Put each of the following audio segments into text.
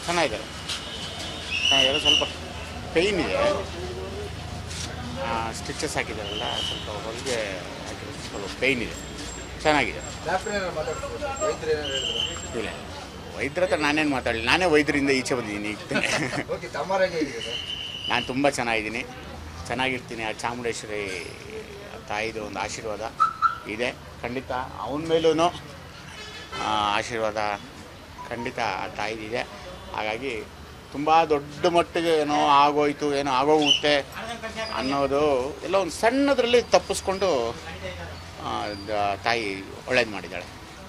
ಚೆನ್ನಾಗಿದ್ದಾರೆ. ಸ್ವಲ್ಪ ಪೇಯ್ನ್ ಇದೆ, ಸ್ಟಿಚಸ್ ಹಾಕಿದಾರಲ್ಲ ಸ್ವಲ್ಪ ಹೊರಗೆ ಹಾಕಿರೋದು ಸ್ವಲ್ಪ ಪೇಯ್ನ್ ಇದೆ. ಚೆನ್ನಾಗಿದೆ. ಇಲ್ಲ ವೈದ್ಯರ ಹತ್ರ ನಾನೇನು ಮಾತಾಡಲಿ, ನಾನೇ ವೈದ್ಯರಿಂದ ಈಚೆ ಬಂದಿದ್ದೀನಿ ಈಗ. ನಾನು ತುಂಬ ಚೆನ್ನಾಗಿದ್ದೀನಿ, ಚೆನ್ನಾಗಿರ್ತೀನಿ. ಆ ಚಾಮುಂಡೇಶ್ವರಿ ತಾಯಿದು ಒಂದು ಆಶೀರ್ವಾದ ಇದೆ ಖಂಡಿತ. ಅವನ ಮೇಲೂ ಆಶೀರ್ವಾದ ಖಂಡಿತ ಆ ತಾಯಿದಿದೆ. ಹಾಗಾಗಿ ತುಂಬ ದೊಡ್ಡ ಮಟ್ಟಿಗೆ ಏನೋ ಆಗೋಯ್ತು, ಏನೋ ಆಗೋಗುತ್ತೆ ಅನ್ನೋದು ಎಲ್ಲ ಒಂದು ಸಣ್ಣದರಲ್ಲಿ ತಪ್ಪಿಸ್ಕೊಂಡು ತಾಯಿ ಒಳ್ಳೇದು ಮಾಡಿದ್ದಾಳೆ.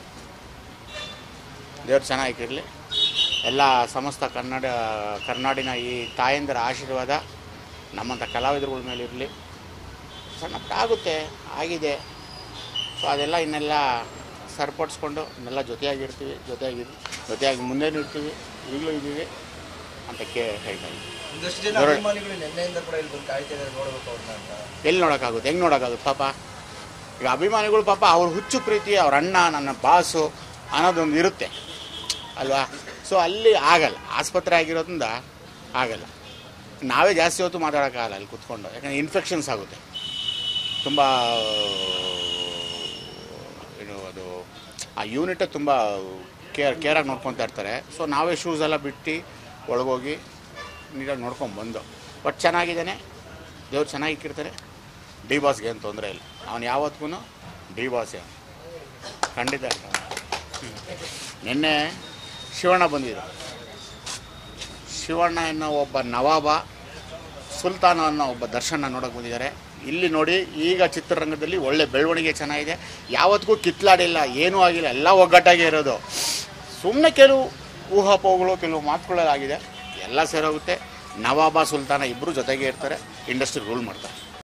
ದೇವ್ರು ಚೆನ್ನಾಗಿರಲಿ. ಎಲ್ಲ ಸಮಸ್ತ ಕರ್ನಾಡಿನ ಈ ತಾಯಂದಿರ ಆಶೀರ್ವಾದ ನಮ್ಮಂಥ ಕಲಾವಿದರುಗಳ ಮೇಲೆ ಇರಲಿ. ಸಣ್ಣ ಆಗುತ್ತೆ, ಆಗಿದೆ. ಸೊ ಅದೆಲ್ಲ ಇನ್ನೆಲ್ಲ ಸರಿಪಡಿಸ್ಕೊಂಡು ಇನ್ನೆಲ್ಲ ಜೊತೆಯಾಗಿರ್ತೀವಿ, ಜೊತೆಯಾಗಿ ಮುಂದೆನೂ ಇರ್ತೀವಿ, ಈಗಲೂ ಇದ್ದೀವಿ ಅಂತ ಹೇಳ್ತಾ ಇದ್ದೀವಿ. ಎಲ್ಲಿ ನೋಡೋಕ್ಕಾಗುತ್ತೆ, ಹೆಂಗೆ ನೋಡೋಕ್ಕಾಗುತ್ತೆ ಪಾಪ. ಈಗ ಅಭಿಮಾನಿಗಳು ಪಾಪ ಅವ್ರ ಹುಚ್ಚು ಪ್ರೀತಿ, ಅವ್ರ ಅಣ್ಣ ನನ್ನ ಬಾಸು ಅನ್ನೋದೊಂದು ಇರುತ್ತೆ ಅಲ್ವಾ. ಸೊ ಅಲ್ಲಿ ಆಗಲ್ಲ, ಆಸ್ಪತ್ರೆ ಆಗಿರೋದ್ರಿಂದ ಆಗಲ್ಲ. ನಾವೇ ಜಾಸ್ತಿ ಹೊತ್ತು ಮಾತಾಡೋಕ್ಕಾಗಲ್ಲ ಅಲ್ಲಿ ಕೂತ್ಕೊಂಡು, ಯಾಕಂದರೆ ಇನ್ಫೆಕ್ಷನ್ಸ್ ಆಗುತ್ತೆ ತುಂಬ. ಏನು ಅದು ಆ ಯೂನಿಟ್ ತುಂಬ ಕೇರಾಗಿ ನೋಡ್ಕೊತಾ ಇರ್ತಾರೆ. ಸೊ ನಾವೇ ಶೂಸ್ ಎಲ್ಲ ಬಿಟ್ಟು ಒಳಗೋಗಿ ನೀಟಾಗಿ ನೋಡ್ಕೊಂಬಂದು. ಬಟ್ ಚೆನ್ನಾಗಿದ್ದಾನೆ, ದೇವ್ರು ಚೆನ್ನಾಗಿಕ್ಕಿರ್ತಾರೆ. ಡಿ ಬಾಸ್ಗೆ ಏನು ತೊಂದರೆ ಇಲ್ಲ, ಅವನು ಯಾವತ್ತಿಗೂ ಡಿ ಬಾಸೇ ಖಂಡಿತ. ನಿನ್ನೆ ಶಿವಣ್ಣ ಬಂದಿದ್ದರು. ಶಿವಣ್ಣ ಅನ್ನೋ ಒಬ್ಬ ನವಾಬ, ಸುಲ್ತಾನ ಅನ್ನೋ ಒಬ್ಬ ದರ್ಶನ ನೋಡೋಕೆ ಬಂದಿದ್ದಾರೆ. ಇಲ್ಲಿ ನೋಡಿ, ಈಗ ಚಿತ್ರರಂಗದಲ್ಲಿ ಒಳ್ಳೆ ಬೆಳವಣಿಗೆ ಚೆನ್ನಾಗಿದೆ. ಯಾವತ್ತಿಗೂ ಕಿತ್ಲಾಡಿಲ್ಲ, ಏನೂ ಆಗಿಲ್ಲ, ಎಲ್ಲ ಒಗ್ಗಟ್ಟಾಗಿ ಇರೋದು. ಸುಮ್ಮನೆ ಕೆಲವು ಊಹಾಪೋಹಗಳು, ಕೆಲವು ಮಾತುಗಳಾಗಿದೆ, ಎಲ್ಲ ಸೇರೋಗುತ್ತೆ. ನವಾಬ ಸುಲ್ತಾನ ಇಬ್ಬರು ಜೊತೆಗೆ ಇರ್ತಾರೆ, ಇಂಡಸ್ಟ್ರಿ ರೂಲ್ ಮಾಡ್ತಾರೆ.